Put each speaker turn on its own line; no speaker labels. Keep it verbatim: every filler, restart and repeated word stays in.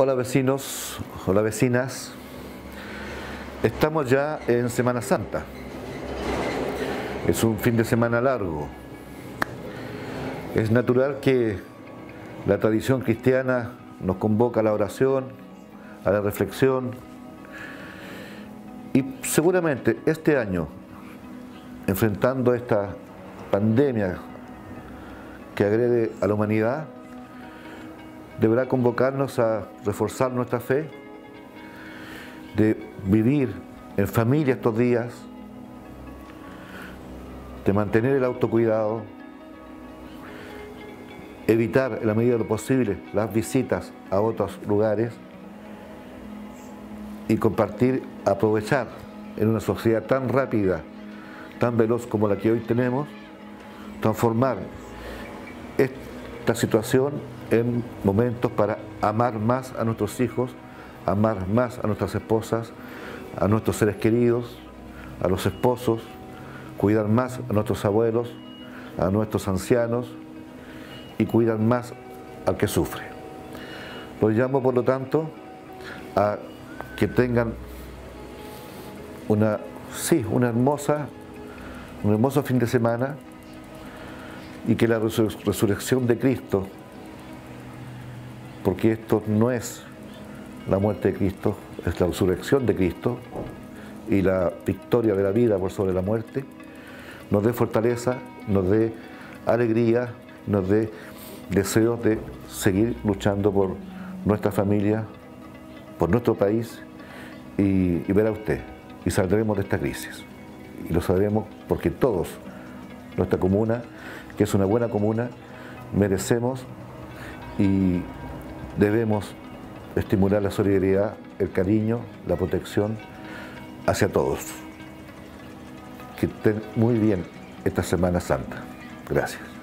Hola vecinos, hola vecinas. Estamos ya en Semana Santa. Es un fin de semana largo. Es natural que la tradición cristiana nos convoca a la oración, a la reflexión. Y seguramente este año, enfrentando esta pandemia que agrede a la humanidad, deberá convocarnos a reforzar nuestra fe, de vivir en familia estos días, de mantener el autocuidado, evitar en la medida de lo posible las visitas a otros lugares y compartir, aprovechar en una sociedad tan rápida, tan veloz como la que hoy tenemos, transformar esta situación en momentos para amar más a nuestros hijos, amar más a nuestras esposas, a nuestros seres queridos, a los esposos, cuidar más a nuestros abuelos, a nuestros ancianos y cuidar más al que sufre. Los llamo, por lo tanto, a que tengan una, sí, una hermosa, un hermoso fin de semana y que la resurrección de Cristo, porque esto no es la muerte de Cristo, es la resurrección de Cristo y la victoria de la vida por sobre la muerte, nos dé fortaleza, nos dé alegría, nos dé deseos de seguir luchando por nuestra familia, por nuestro país y, y verá usted, y saldremos de esta crisis. Y lo sabremos porque todos, nuestra comuna, que es una buena comuna, merecemos y debemos estimular la solidaridad, el cariño, la protección hacia todos. Que estén muy bien esta Semana Santa. Gracias.